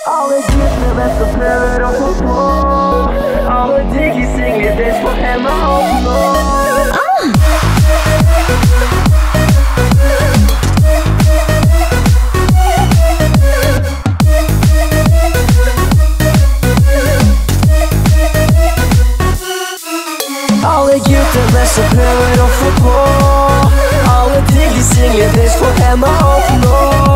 Alle guttene vet som prøver å få på. Alle digger singledress på henne og nå. Alle guttene som prøver å få på. Alle digger singledress på henne og nå.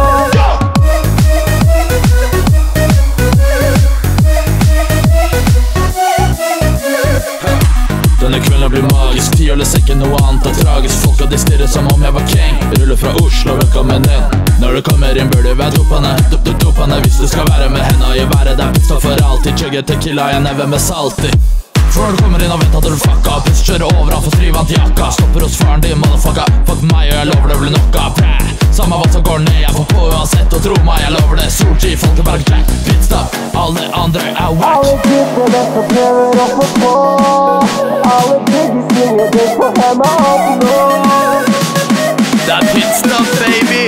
Denne kvelden blir magisk, ti øl er ikke noe annet er tragisk. Folka de stirrer som om jeg var king. Ruller fra Oslo, velkommen inn. Når du kommer inn bør du være dopende hvis du skal være med henne i været. Der pizza for alltid, chugger tequila i en neve med salt i. For når du kommer inn og vet at du fucka, piss kjører over han for strivant jakka. Stopper hos faren din, motherfucka. Fuck meg og jeg lover det blir nokka. Samme hva som går ned, jeg får på uansett. Og tro meg, jeg lover det. Solgi, Falkenberg, Jack, pitstop. Alle andre er wack. Alle guttene som prøver å få på. Alle digger singledress på henne og nå. Det er pitstop, baby.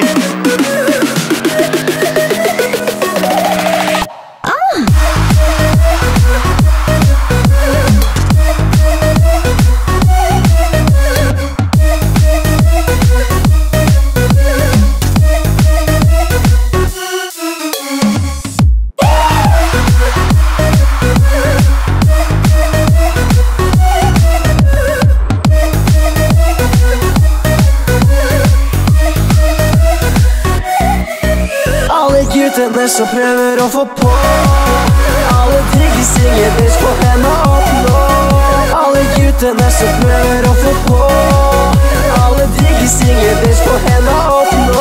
Guttene som prøver å få på. Alle digger singledress på henne og nå. Alle guttene som prøver å få på. Alle digger singledress på henne og nå.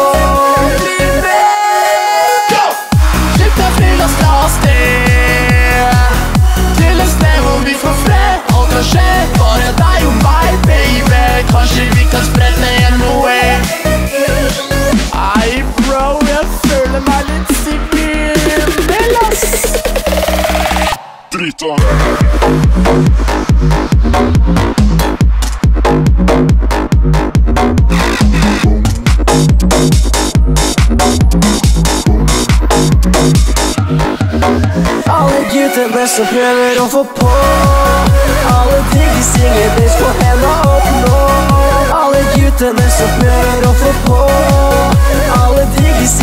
Slipp deg fri, la oss ta oss ned til et sted hvor vi får fred. Alt kan skje, bare deg og meg, baby. Kanskje vi kan sprette igjen noe. Ei, bro, jeg føler meg litt sikker. Drita. Alle guttene som prøver å få på. Alle digger singledress på henne og nå. Alle guttene som prøver å få på. Alle digger